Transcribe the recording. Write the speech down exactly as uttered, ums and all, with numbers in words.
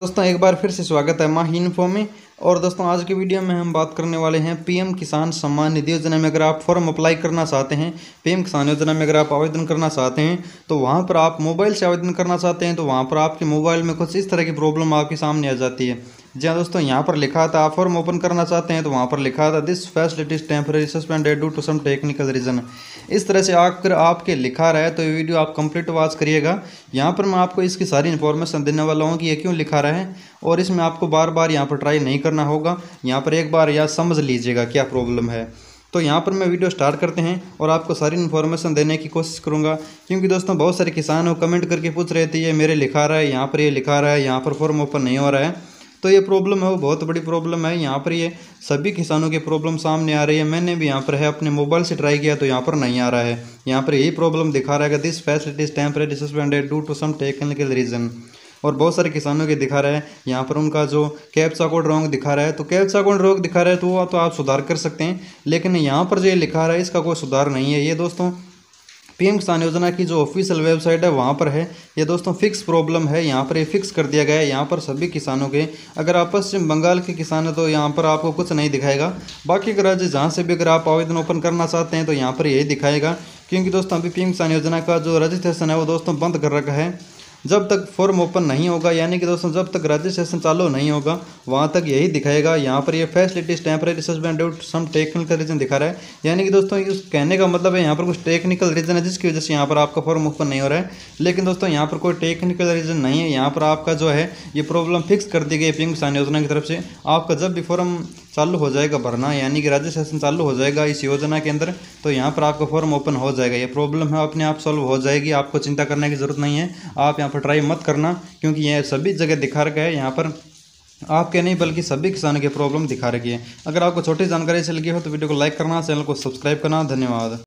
दोस्तों एक बार फिर से स्वागत है माही इन्फो में। और दोस्तों आज की वीडियो में हम बात करने वाले हैं पीएम किसान सम्मान निधि योजना में अगर आप फॉर्म अप्लाई करना चाहते हैं, पीएम किसान योजना में अगर आप आवेदन करना चाहते हैं तो वहां पर आप मोबाइल से आवेदन करना चाहते हैं तो वहां पर आपके मोबाइल में कुछ इस तरह की प्रॉब्लम आपके सामने आ जाती है। जी हाँ दोस्तों, यहाँ पर लिखा था आप फॉर्म ओपन करना चाहते हैं तो वहाँ पर लिखा था this facility is temporary suspended due to some technical reason. इस तरह से आकर आपके लिखा रहा है तो ये वीडियो आप कंप्लीट वॉच करिएगा। यहाँ पर मैं आपको इसकी सारी इन्फॉर्मेशन देने वाला हूँ कि ये क्यों लिखा रहा है और इसमें आपको बार बार यहाँ पर ट्राई नहीं करना होगा। यहाँ पर एक बार या समझ लीजिएगा क्या प्रॉब्लम है। तो यहाँ पर मैं वीडियो स्टार्ट करते हैं और आपको सारी इन्फॉर्मेशन देने की कोशिश करूँगा, क्योंकि दोस्तों बहुत सारे किसान हो कमेंट करके पूछ रहे थे ये मेरे लिखा रहा है, यहाँ पर ये लिखा रहा है, यहाँ पर फॉर्म ओपन नहीं हो रहा है। तो ये प्रॉब्लम है वो बहुत बड़ी प्रॉब्लम है। यहाँ पर ये सभी किसानों की प्रॉब्लम सामने आ रही है। मैंने भी यहाँ पर है अपने मोबाइल से ट्राई किया तो यहाँ पर नहीं आ रहा है। यहाँ पर यही प्रॉब्लम दिखा रहा है कि this facility is temporary suspended due to some technical reason. और बहुत सारे किसानों के दिखा रहा है यहाँ पर उनका जो कैप्चा कोड रॉन्ग दिखा रहा है, तो कैप्चा कोड रॉन्ग दिखा रहा है तो वो तो आप सुधार कर सकते हैं, लेकिन यहाँ पर जो ये लिखा रहा है इसका कोई सुधार नहीं है। ये दोस्तों पीएम किसान योजना की जो ऑफिशियल वेबसाइट है वहाँ पर है। ये दोस्तों फिक्स प्रॉब्लम है, यहाँ पर ये फिक्स कर दिया गया है। यहाँ पर सभी किसानों के, अगर आप पश्चिम बंगाल के किसान हैं तो यहाँ पर आपको कुछ नहीं दिखाएगा। बाकी के राज्य जहाँ से भी अगर आप आवेदन ओपन करना चाहते हैं तो यहाँ पर यही दिखाएगा, क्योंकि दोस्तों अभी पीएम किसान योजना का जो रजिस्ट्रेशन है वो दोस्तों बंद कर रखा है। जब तक फॉर्म ओपन नहीं होगा, यानी कि दोस्तों जब तक रजिस्ट्रेशन चालू नहीं होगा वहाँ तक यही दिखाएगा। यहाँ पर ये facilities temporary suspend due to some technical reason दिखा रहा है, यानी कि दोस्तों इस कहने का मतलब है यहाँ पर कुछ टेक्निकल रीजन है जिसकी वजह से यहाँ पर आपका फॉर्म ओपन नहीं हो रहा है। लेकिन दोस्तों यहाँ पर कोई टेक्निकल रीजन नहीं है। यहाँ पर आपका जो है ये प्रॉब्लम फिक्स कर दी गई पीएम किसान योजना की तरफ से। आपका जब भी फॉर्म चालू हो जाएगा भरना, यानी कि रजिस्ट्रेशन चालू हो जाएगा इस योजना के अंदर, तो यहाँ पर आपका फॉर्म ओपन हो जाएगा। ये प्रॉब्लम है अपने आप सॉल्व हो जाएगी, आपको चिंता करने की ज़रूरत नहीं है। आप यहाँ पर ट्राई मत करना, क्योंकि यह सभी जगह दिखा रखा है। यहाँ पर आपके नहीं बल्कि सभी किसानों की प्रॉब्लम दिखा रखी है। अगर आपको छोटी जानकारी से लगी हो तो वीडियो को लाइक करना, चैनल को सब्सक्राइब करना। धन्यवाद।